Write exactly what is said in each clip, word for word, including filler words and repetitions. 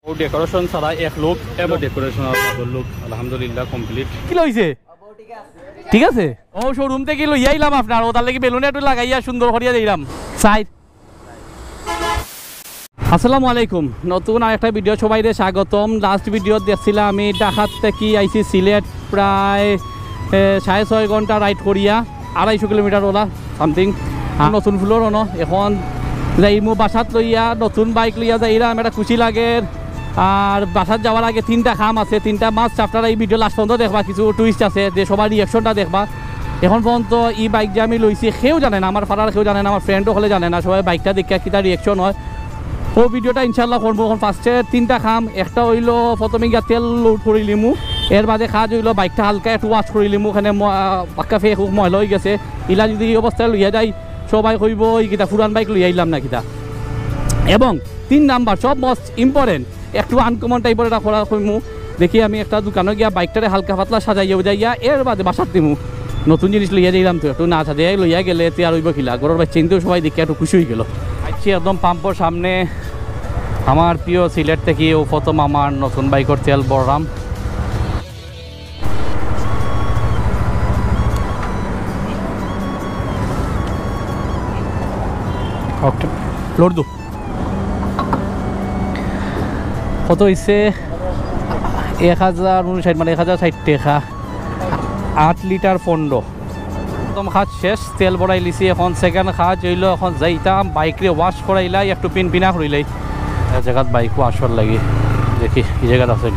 ও decoration ছাড়া এক লোক এবং ডেকোরেশন লোক আলহামদুলিল্লাহ কমপ্লিট। কি লইছে ঠিক আছে ও শোরুম থেকে লইয়া আইলাম আপনার ও তার লাগি বেলুন একটু লাগাইয়া সুন্দর করিয়া দিলাম সাইড। আসসালামু আলাইকুম, নতুন আর একটা ভিডিও সবাইরে স্বাগতম। লাস্ট ভিডিও দেখছিলাম আমি ঢাকা থেকে আইসি সিলেট, প্রায় সাড়ে ছয় ঘন্টা রাইড করিয়া আড়াইশো কিলোমিটার ওলা সামথিং। নতুন ফুলোর অন এখন যাই মো বাসাত লইয়া নতুন বাইক লইয়া যাইলাম, একটা খুশি লাগে। আর বাসাত যাওয়ার আগে তিনটা খাম আছে, তিনটা মাস আপনারা এই ভিডিও লাস্ট পর্যন্ত দেখবা, কিছু টুইস্ট আছে যে সবার রিয়েকশনটা দেখবা। এখন পর্যন্ত এই বাইক যে আমি লইছি কেউ জানে না, আমার ফারার কেউ জানে না, আমার ফ্রেন্ডও হলে জানে না, সবাই বাইকটা দেখে কী তার রিয়েকশন হয় ও ভিডিওটা ইনশাল্লাহ করবো। এখন ফার্স্টে তিনটা খাম, একটা হইল প্রথমে গিয়া তেল লোড করিলিমু, এর বাদে কাজ হইলো বাইকটা হালকা একটু ওয়াশ করিলিমু, ওখানে পাক্কা ফে খুব ময়লা হয়ে গেছে। ইলা যদি এই অবস্থায় লইয়া যাই সবাই কইব এই কিতা পুরান বাইক লইয়া আইলাম না কিতা। এবং তিন নাম্বার সব মোস্ট ইম্পর্টেন্ট একটু আনকমন টাইপের এটা করা কইমু। দেখি আমি একটা দোকানে গিয়া বাইকটারে হালকা পাতলা সাজাইয়া যাইয়া এর বাদে বাসাত দিমু। নতুন জিনিস লইয়া যাইলাম তো একটু না সাজাই লইয়া গেলে তৈরি হইব খিলা ঘরের বাচ্চা কিন্তু সবাই দেখে একটু খুশি হয়ে গেল। আইছি একদম পাম্পর সামনে, আমার প্রিয় সিলেট থেকে ও প্রথম আমার নতুন বাইকের তেল ভরলাম। লোড দু কত হয়েছে এক হাজার উনষাট মানে এক হাজার ষাট টাকা, আট লিটার পনেরো। প্রথম কাজ শেষ, তেল ভরাই লিছি। এখন সেকেন্ড কাজ হইল এখন যাইতাম বাইকরে ওয়াশ করাইলাই, একটু পিন পিনা করিলাই জায়গাত বাইক ওয়াশ করার লাগে। দেখি এই জায়গাত আছে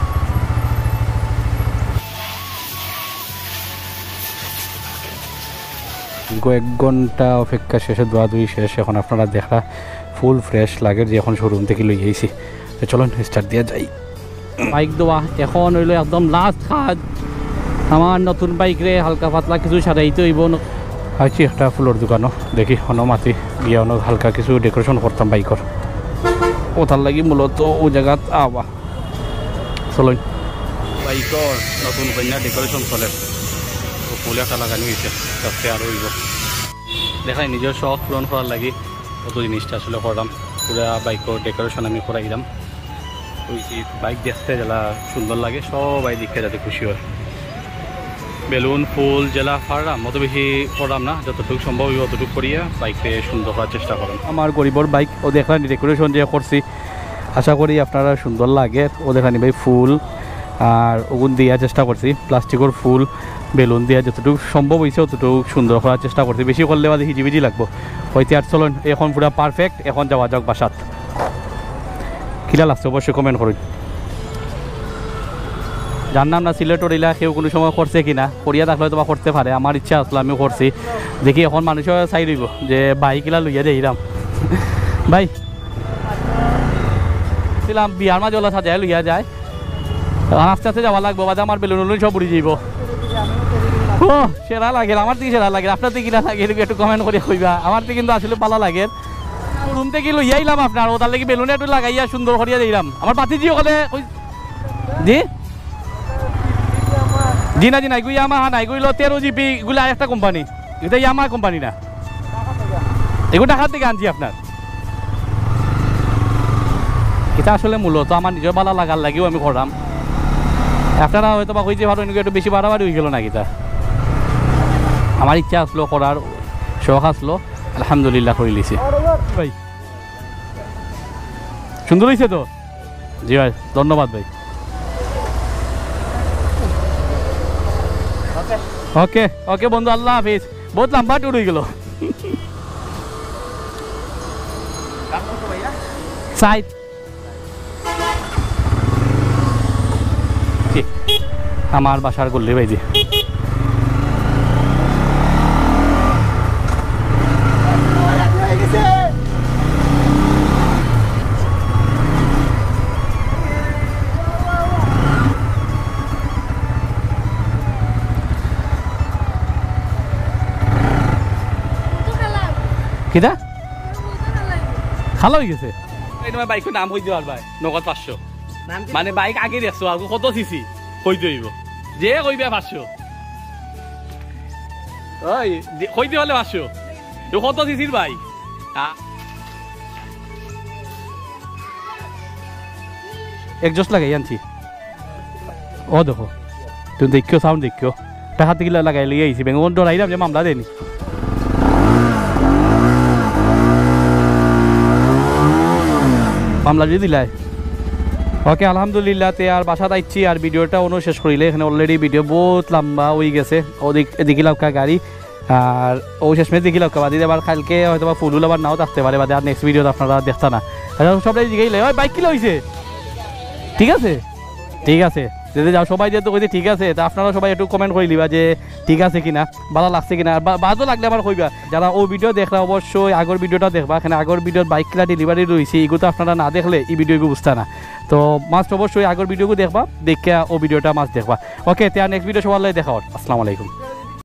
কয়েক ঘন্টা অপেক্ষা শেষে দোয়া দুই শেষ। এখন আপনারা দেখা ফুল ফ্রেশ লাগে যে এখন শোরুম থেকে লই আইছি। তো চলুন স্টার্ট দিয়ে যাই। বাইক দেওয়া এখন হইল একদম লাস্ট কাজ আমার নতুন বাইকরে হালকা পাতলা কিছু সারাইতে হইব। আইছি একটা ফুলের দোকানও, দেখি হনমাতি গিয়া অনেক হালকা কিছু ডেকোরেশন করতাম বাইকর, ওটার লাগি মূলত ও জায়গাত আবা। চলুন বাইকর নতুন কন্যা ডেকোরেশন চলে, ফুল একটা লাগানো হয়েছে তাতে আরও হইব। দেখাই নিজের শখ পূরণ করার লাগি কত জিনিসটা আসলে করলাম। পুরা বাইকর ডেকোরেশন আমি করাইলাম। ওই বাইক দেখতে জেলা সুন্দর লাগে, সবাই দেখতে যাতে খুশি হয়। বেলুন ফুল জেলা ফারলাম, অত বেশি করলাম না, যতটুকু সম্ভব হইব অতটুকু করিয়া বাইককে সুন্দর করার চেষ্টা করলাম। আমার গরিবর বাইক ও দেখানি ডেকোরেশন যে করছি, আশা করি আপনারা সুন্দর লাগে। ও দেখানি ভাই ফুল আর ওগুন দেওয়ার চেষ্টা করছি, প্লাস্টিকের ফুল বেলুন দিয়া যতটুকু সম্ভব হয়েছে অতটুকু সুন্দর করার চেষ্টা করছি। বেশি করলে বাদে হিজিবিজি লাগবো হইতে। আর চলুন এখন পুরো পারফেক্ট, এখন যাওয়া যাক বাসাত। কিলা লাগছে অবশ্যই কমেন্ট করুন। জানলাম না সিলেটর এলা কেউ কোনো সময় করছে কিনা, করিয়া থাকলে তো বা করতে পারে, আমার ইচ্ছা আসলো আমিও করছি। দেখি এখন মানুষের চাই রইব যে বাইকগুলা লইয়া যাইলাম। ভাই ছিলাম বিয়ার মাঝে ওলা সাজায় লইয়া যায়, আস্তে আস্তে যাওয়া লাগবো, বাদে আমার বেলুন উলুন সব উড়ি যাইব। ও সেরা লাগে, আমার দিকে সেরা লাগে, আপনার দিকে কিনা লাগে একটু কমেন্ট করে কইবা। আমার দিকে কিন্তু আসলে ভালো লাগে। রুম থেকে লইয়া আইলাম আপনার, ও তার লাগি বেলুন একটু লাগাইয়া সুন্দর করিয়া দিলাম। আমার পাতিজি ওখানে জি জি না জি না এগুলো ইয়ামাহা না, এগুলো তেরো জিবি, এগুলো আরেকটা কোম্পানি, এটা ইয়ামাহা কোম্পানি না, এগুলো ঢাকার থেকে আনছি আপনার। এটা আসলে মূলত আমার নিজের ভালো লাগার লাগেও আমি করলাম। আপনারা হয়তো বা হয়েছে ভালো একটু বেশি বাড়াবাড়ি হয়ে গেল না, কিতা আমার ইচ্ছা আসলো করার, শখ আসলো, আলহামদুলিল্লাহ করে লিছি। ভাই সুন্দর হয়েছে তো? জি ভাই ধন্যবাদ ভাই। ওকে ওকে বন্ধু, আল্লাহ হাফিজ। বহুত লম্বা ট্যুর হয়ে গেল। সাইড আমার বাসার গল্লি ভাইজি। কিটা খালা হয়ে গেছে তোমার বাইকের নাম হয়ে দেওয়ার ভাই নগদ পাঁচশো, মানে বাইক আগে দেখছো আগে কত সিসি হয়ে দিব যে কইবে পাঁচশো, ওই হইতে হলে পাঁচশো কত সিসির বাইক। একজস্ট লাগাই আনছি ও দেখো তুমি দেখিও সাউন্ড দেখিও টাকা থেকে লাগাই লিয়ে আইছি বেঙ্গল ডরাইলাম যে মামলা দেয়নি মামলা দিয়ে দিলাই ওকে আলহামদুলিল্লাহ তে আর বাসা যাচ্ছি আর ভিডিওটা অনু শেষ করিলে এখানে অলরেডি ভিডিও বহুত লম্বা হয়ে গেছে ওদিক এদিকে লাউকা গাড়ি আর ও শেষমেশ দেখি লাউকা বাদি আবার কালকে হয়তো বা ফুলুল আবার নাও থাকতে পারে বাদে আর নেক্সট ভিডিও আপনারা দেখতা না সবাই দিকেই ওই বাইক কিলো হয়েছে ঠিক আছে ঠিক আছে যদি যাও সবাই যেহেতু কইছে ঠিক আছে তা আপনারা সবাই একটু কমেন্ট করে দিবা যে ঠিক আছে কিনা ভালো লাগছে কিনা বাজও লাগলে আবার কইবা যারা ও ভিডিও দেখলা অবশ্যই আগর ভিডিওটা দেখবা এখানে আগর ভিডিওর বাইক কিলা ডেলিভারি রয়েছে এগুলো তো আপনারা না দেখলে এই ভিডিওগুলো বুঝতে না তো মাস্ট অবশ্যই আগর ভিডিওগুলো দেখবা দেখে ও ভিডিওটা মাস্ট দেখবা ওকে তে আর নেক্সট ভিডিও সবাই দেখা আসসালামু আলাইকুম